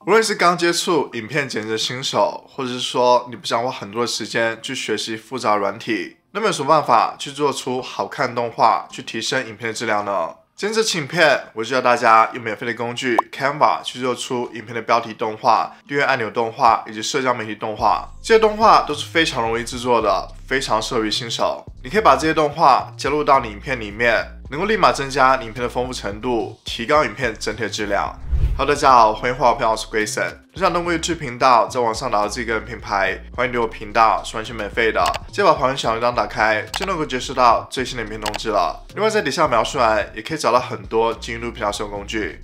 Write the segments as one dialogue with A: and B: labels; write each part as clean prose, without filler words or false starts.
A: 无论是刚接触影片剪辑的新手，或者是说你不想花很多的时间去学习复杂软体，那么有什么办法去做出好看动画，去提升影片的质量呢？今天这期影片，我就教大家用免费的工具 Canva 去做出影片的标题动画、订阅按钮动画以及社交媒体动画。这些动画都是非常容易制作的，非常适合于新手。你可以把这些动画加入到你影片里面，能够立马增加你影片的丰富程度，提高影片整体的质量。Hello， 大家好，欢迎回到我频道，我是 Grayson。如想通过 YouTube 频道在网上找到自己个人品牌，欢迎订阅我频道，是完全免费的。记得把旁边小铃铛打开，就能够接收到最新的影片通知了。另外，在底下描述栏也可以找到很多进入频道使用工具。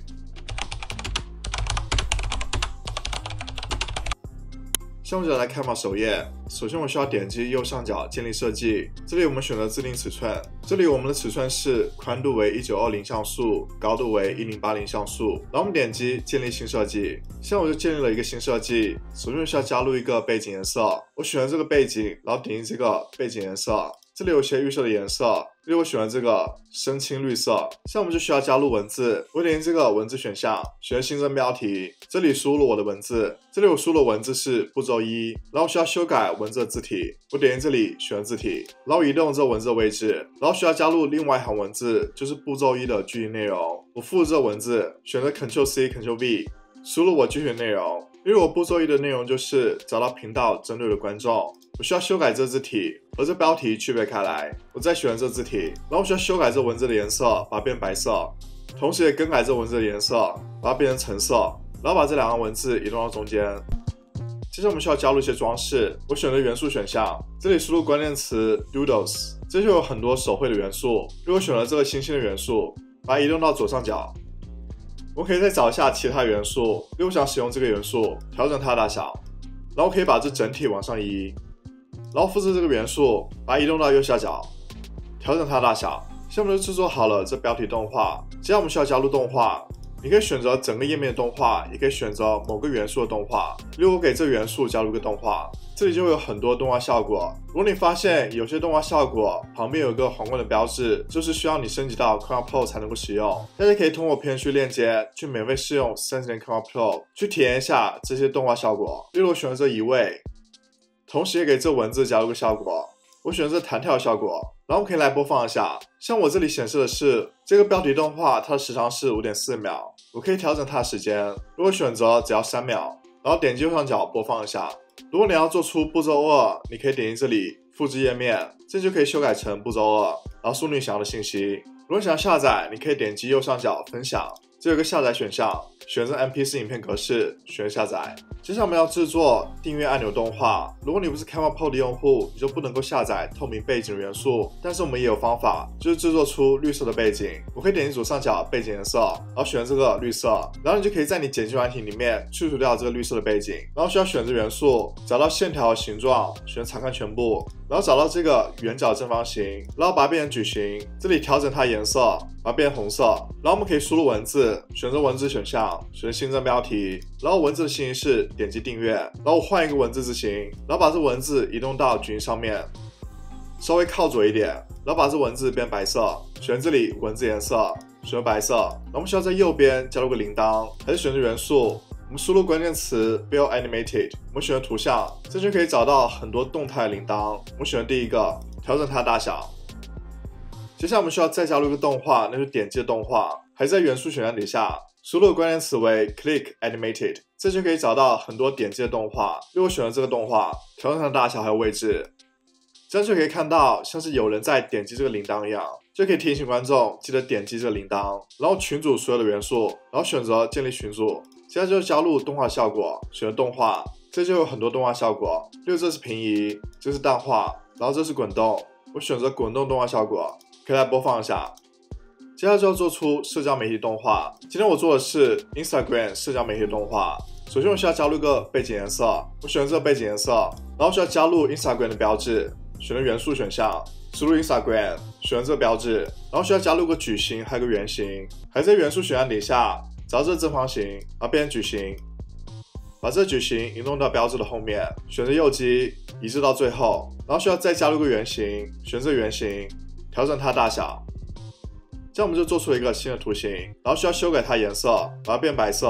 A: 现在我们就来Canva首页，首先我需要点击右上角建立设计，这里我们选择自定尺寸，这里我们的尺寸是宽度为1920像素，高度为1080像素，然后我们点击建立新设计，现在我就建立了一个新设计，首先我需要加入一个背景颜色，我选了这个背景，然后点击这个背景颜色，这里有些预设的颜色，这里我选了这个深青绿色，现在我们就需要加入文字，我点击这个文字选项，选新增标题，这里输入我的文字，这里我输入的文字是步骤1，然后需要修改文字的字体，我点击这里选字体，然后移动这个文字的位置，然后需要加入另外一行文字，就是步骤1的具体内容，我复制这个文字，选择 Ctrl+C、Ctrl+V， 输入我具体的内容，因为我步骤1的内容就是找到频道针对的观众，我需要修改这字体，和这标题区别开来，我再选这字体，然后我需要修改这文字的颜色，把它变白色，同时也更改这文字的颜色，把它变成橙色，然后把这两行文字移动到中间。接着我们需要加入一些装饰，我选择元素选项，这里输入关键词 Doodles， 这就有很多手绘的元素，因为我选了这个星星的元素，把它移动到左上角。我可以再找一下其他元素，因为我想使用这个元素，调整它的大小，然后可以把这整体往上移，然后复制这个元素，把它移动到右下角，调整它的大小。现在我们就制作好了这标题动画，接下来我们需要加入动画，你可以选择整个页面的动画，也可以选择某个元素的动画，例如我给这个元素加入一个动画，这里就会有很多动画效果。如果你发现有些动画效果旁边有一个皇冠的标志，就是需要你升级到 Canva Pro 才能够使用，大家可以通过片区链接去免费试用30天 Canva Pro， 去体验一下这些动画效果。例如我选择这一位，同时也给这文字加入个效果，我选择弹跳效果，然后我们可以来播放一下。像我这里显示的是这个标题动画，它的时长是 5.4 秒，我可以调整它的时间，如果选择只要3秒，然后点击右上角播放一下。如果你要做出步骤2，你可以点击这里复制页面，这就可以修改成步骤2，然后输入你想要的信息。如果想要下载，你可以点击右上角分享，这有个下载选项，选择 MP4 影片格式，选下载。接下来我们要制作订阅按钮动画。如果你不是 Canva Pro 的用户，你就不能够下载透明背景的元素，但是我们也有方法，就是制作出绿色的背景。我可以点击左上角背景颜色，然后选这个绿色，然后你就可以在你剪辑软体里面去除掉这个绿色的背景，然后需要选择元素，找到线条的形状，选查看全部，然后找到这个圆角正方形，然后把它变成矩形，这里调整它的颜色，把它变成红色，然后我们可以输入文字，选择文字选项，选择新增标题，然后文字的信息是点击订阅，然后我换一个文字字形，然后把这文字移动到矩形上面，稍微靠左一点，然后把这文字变白色，选这里文字颜色，选择白色，然后我们需要在右边加入个铃铛，还是选择元素，我们输入关键词 Build Animated， 我们选择图像，这就可以找到很多动态的铃铛，我们选择第一个，调整它的大小。接下来我们需要再加入一个动画，那就是点击的动画，还是在元素选项底下，输入的关键词为 Click Animated， 这就可以找到很多点击的动画。如果选了这个动画，调整它的大小还有位置，这样就可以看到像是有人在点击这个铃铛一样，就可以提醒观众记得点击这个铃铛。然后群组所有的元素，然后选择建立群组，接下来就加入动画效果，选择动画，这就有很多动画效果，例如这是平移，这是淡化，然后这是滚动，我选择滚动动画效果，可以来播放一下。接下来就要做出社交媒体动画，今天我做的是 Instagram 社交媒体动画。首先我需要加入一个背景颜色，我选择这个背景颜色，然后需要加入 Instagram 的标志，选择元素选项，输入 Instagram， 选择这个标志，然后需要加入个矩形还有个圆形，还在元素选项底下找到这个正方形，然后变成矩形，把这个矩形移动到标志的后面，选择右击移至到最后，然后需要再加入个圆形，选择圆形，调整它的大小。这样我们就做出了一个新的图形，然后需要修改它颜色，把它变白色，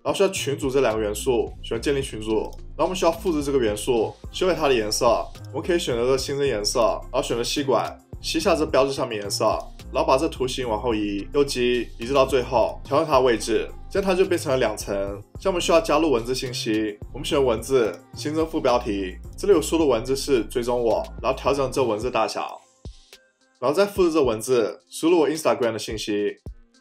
A: 然后需要群组这2个元素，选择建立群组。然后我们需要复制这个元素，修改它的颜色。我们可以选择新增颜色，然后选择吸管，吸下这标志上面颜色，然后把这图形往后移，右击移至到最后，调整它的位置，这样它就变成了2层。像我们需要加入文字信息，我们选文字，新增副标题，这里有输入文字是追踪我，然后调整这文字大小，然后再复制这文字，输入我 Instagram 的信息。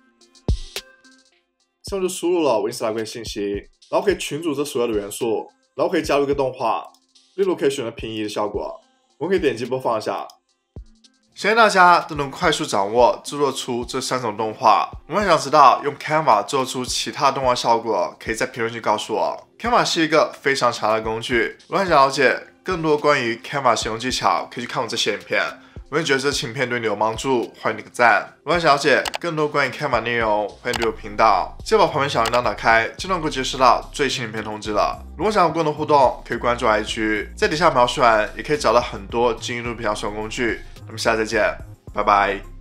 A: 这样就输入了我 Instagram 信息，然后可以群组这所有的元素，然后可以加入一个动画，例如可以选择平移的效果，我们可以点击播放一下。相信大家都能快速掌握制作出这3种动画。如果想知道用 Canva 做出其他动画效果，可以在评论区告诉我。Canva 是一个非常强的工具，如果想了解更多关于 Canva 使用技巧，可以去看我这些影片。如果你觉得这期影片对你有帮助，欢迎点个赞。如果想了解更多关于 Canva 内容，欢迎对我频道，记得把旁边小铃铛打开，就能够接收到最新影片通知了。如果想有更多互动，可以关注 IG， 在底下描述栏也可以找到很多精英录屏使用工具。我们下次再见，拜拜。